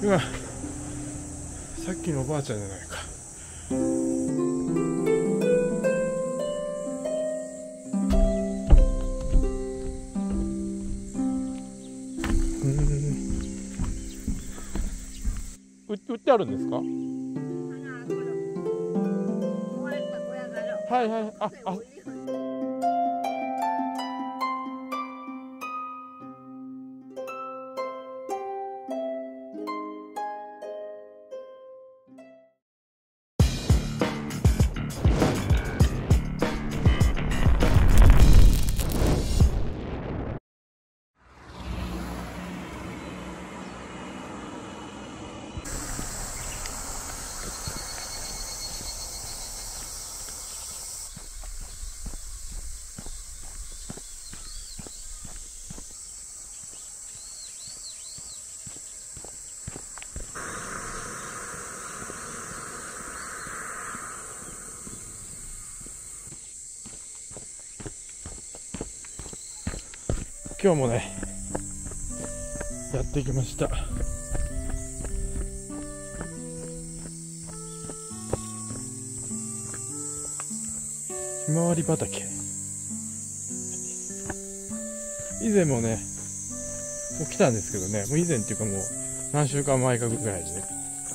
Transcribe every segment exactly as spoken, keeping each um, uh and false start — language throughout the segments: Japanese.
今さっきのおばあちゃんじゃないか。売ってあるんですか？はいはい、ああ。今日もねやってきました。ひまわり畑。以前もねもう来たんですけどね、もう以前っていうかもう何週間前かぐらいでね、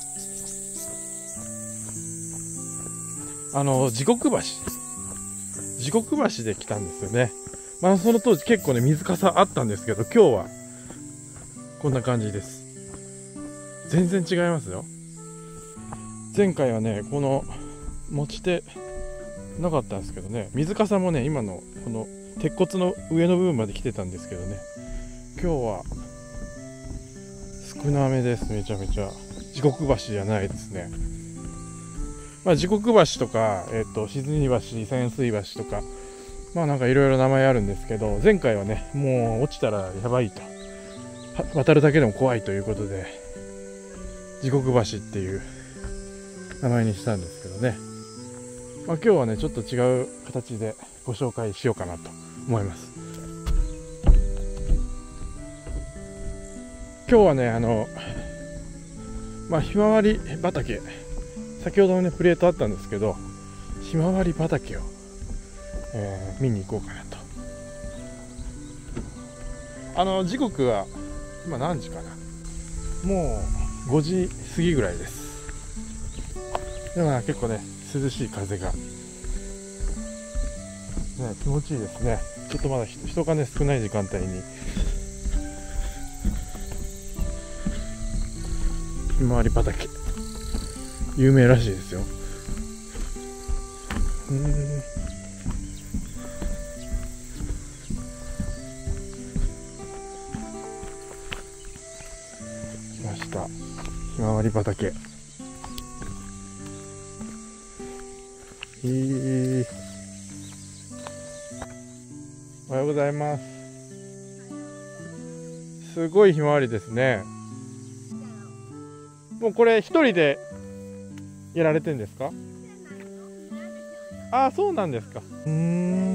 あの地獄橋地獄橋で来たんですよね。まあその当時結構ね水かさあったんですけど、今日はこんな感じです。全然違いますよ。前回はねこの持ち手なかったんですけどね、水かさもね今のこの鉄骨の上の部分まで来てたんですけどね、今日は少なめです。めちゃめちゃ地獄橋じゃないですね。まあ地獄橋とか、えっと沈み橋、潜水橋とか、まあなんかいろいろ名前あるんですけど、前回はねもう落ちたらやばいと、渡るだけでも怖いということで地獄橋っていう名前にしたんですけどね、まあ、今日はねちょっと違う形でご紹介しようかなと思います。今日はねあのまあひまわり畑、先ほどのねプレートあったんですけど、ひまわり畑をえー、見に行こうかなと。あの時刻は今何時かな、もうごじ過ぎぐらいです。でも結構ね涼しい風が、ね、気持ちいいですね。ちょっとまだ人がね少ない時間帯にひまわり畑有名らしいですよ。うーんひまわり畑、えー、おはようございます。すごいひまわりですね。もうこれ一人でやられてんですか？ああ、そうなんですか。うーん、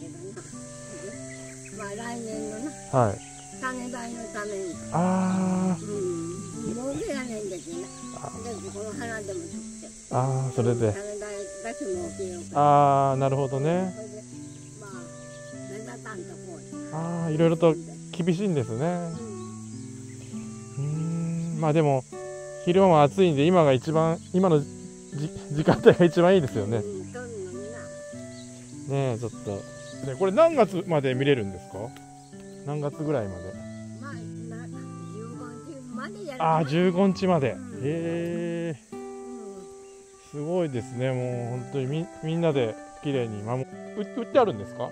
まあ来年のな、 はい、 種代のために、 ああ、 うん、もうけやねんですね。でこの花でも取って、 ああ、それで、 種代だけもけようか。 ああ、なるほどね。 それでまあ目立たんとこう。 ああ、いろいろと厳しいんですね。うーん、まあでも昼間も暑いんで、今が一番、今のじ時間帯が一番いいですよね。 うん、取るのにな。 ねえ、ちょっとね、これ何月まで見れるんですか？何月ぐらいまで？ まあなじゅうごにちまでやる。 ああ、じゅうごにちまで。へうん、 え、 うん、 すごいですね。もう本当に み, みんなで綺麗に守売売ってあるんですか？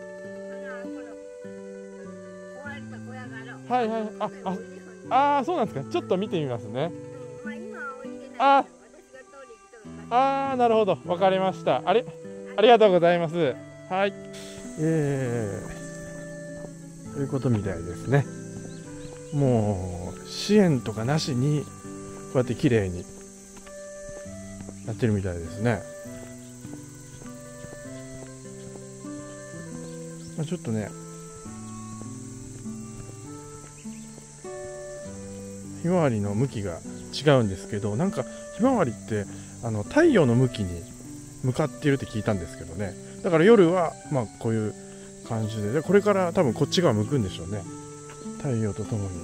はいはい、ああああ、そうなんですか。ちょっと見てみますね。あああ、なるほど、わかりました。あれ、ありがとうございます。はい、えー、ということみたいですね。もう支援とかなしにこうやって綺麗にやってるみたいですね。まあ、ちょっとねひまわりの向きが違うんですけど、なんかひまわりってあの太陽の向きに向かっているって聞いたんですけどね。だから夜はまあこういう感じで、でこれから多分こっち側向くんでしょうね、太陽とともに。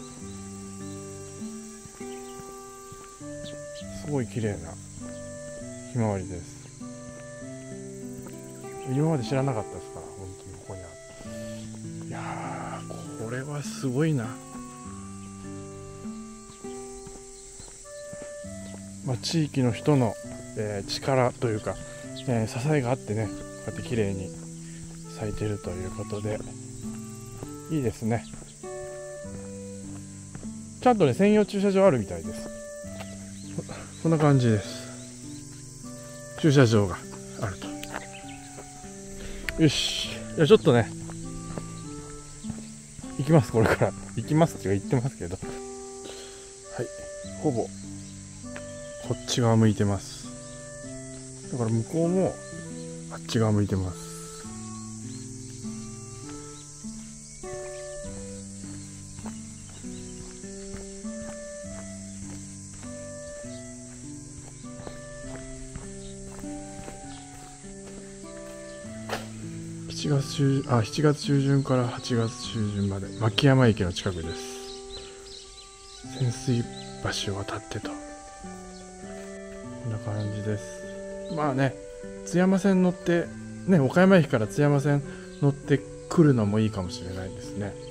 すごい綺麗なひまわりです。今まで知らなかったですから、本当にここにある。いやー、これはすごいな。まあ、地域の人の、えー、力というか、えー、支えがあってね、こうやって綺麗に咲いてるということでいいですね。ちゃんとね専用駐車場あるみたいです。こんな感じです。駐車場があると。よし、じゃあちょっとね行きます。これから行きますって言ってますけど、はい、ほぼこっち側向いてます。だから向こうもあっち側向いてます。しちがつ中あしちがつ中旬からはちがつ中旬まで牧山駅の近くです。潜水橋を渡ってと、こんな感じです。まあね、津山線乗ってね、岡山駅から津山線乗ってくるのもいいかもしれないですね。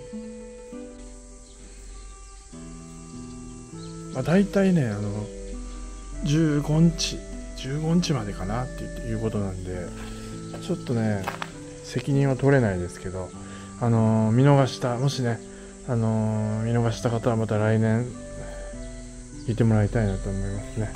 まあ、大体ねあのじゅうごにちじゅうごにちまでかなっていうことなんで、ちょっとね責任は取れないですけど、あのー、見逃したもしね、あのー、見逃した方はまた来年聞いてもらいたいなと思いますね。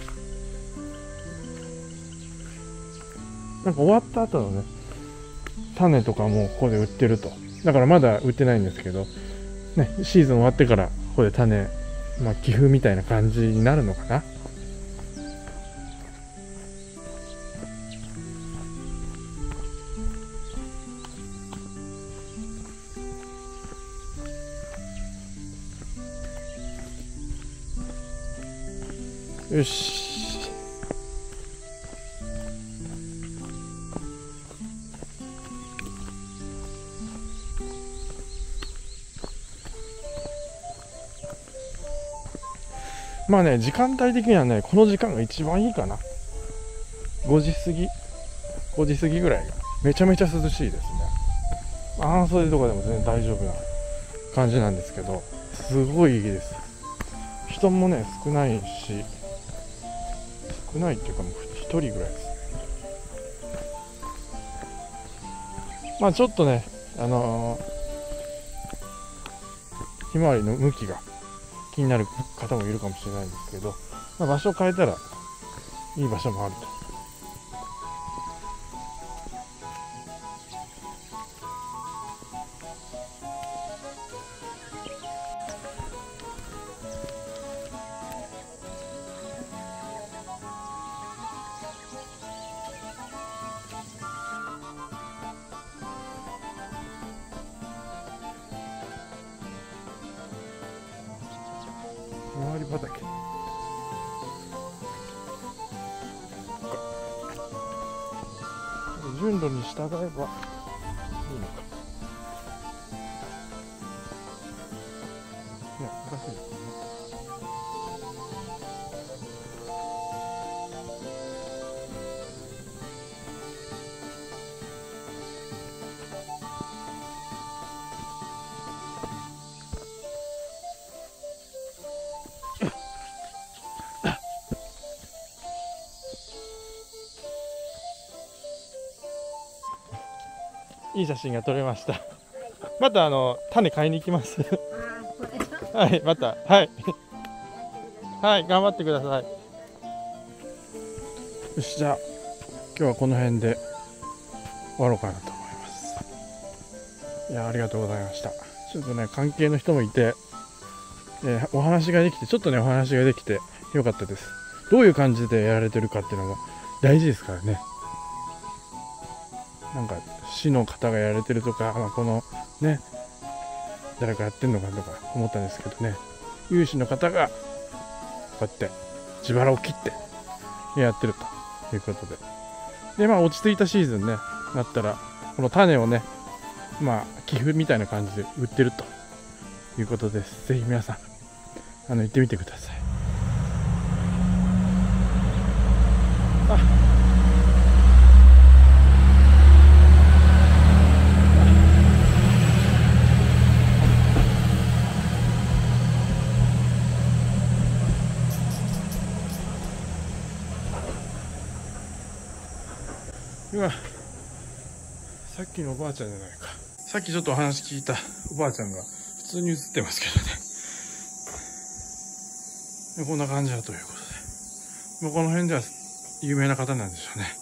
なんか終わった後のね種とかもここで売ってると。だからまだ売ってないんですけどね、シーズン終わってからここで種、まあ寄付みたいな感じになるのかな。よし、まあね時間帯的にはねこの時間が一番いいかな。ごじ過ぎごじ過ぎぐらいがめちゃめちゃ涼しいですね。半袖とかでも全然大丈夫な感じなんですけど、すごいいいです。人もね少ないし、少ないっていうかもうひとりぐらいですね。まあちょっとねあのー、ひまわりの向きが気になる方もいるかもしれないんですけど、まあ、場所を変えたらいい場所もあると。ひまわり畑、順路に従えばいいのか。いや難しいですね。いい写真が撮れました。またあの種買いに行きます。はい、またはいはい頑張ってください。よし、じゃあ今日はこの辺で終わろうかなと思います。いやありがとうございました。ちょっとね関係の人もいて、えー、お話ができてちょっとねお話ができてよかったです。どういう感じでやられてるかっていうのが大事ですからね。なんか市の方がやられてるとか、まあ、このね誰かやってんのかとか思ったんですけどね、有志の方がこうやって自腹を切ってやってるということで、でまあ落ち着いたシーズンねなったらこの種をねまあ寄付みたいな感じで売ってるということです。ぜひ皆さんあの行ってみてください。あ今さっきのおばあちゃんじゃないか、さっきちょっとお話聞いたおばあちゃんが普通に映ってますけどね、こんな感じだということで、もうこの辺では有名な方なんでしょうね。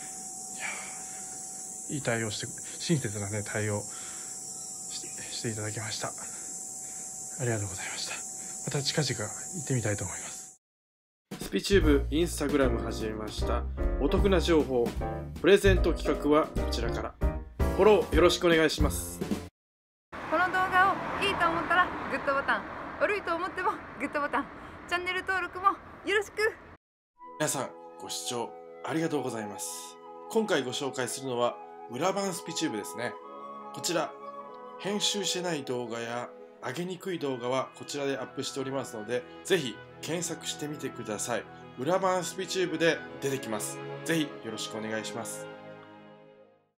いやいい対応して、親切なね対応して、していただきました。ありがとうございました。また近々行ってみたいと思います。スピチューブインスタグラム始めました。お得な情報プレゼント企画はこちらから、フォローよろしくお願いします。 この動画をいいと思ったらグッドボタン、悪いと思ってもグッドボタン、チャンネル登録もよろしく。 皆さんご視聴ありがとうございます。今回ご紹介するのは裏版スピチューブですね。こちら編集してない動画や上げにくい動画はこちらでアップしておりますので、ぜひ検索してみてください。裏版スピチューブで出てきます。ぜひよろしくお願いします。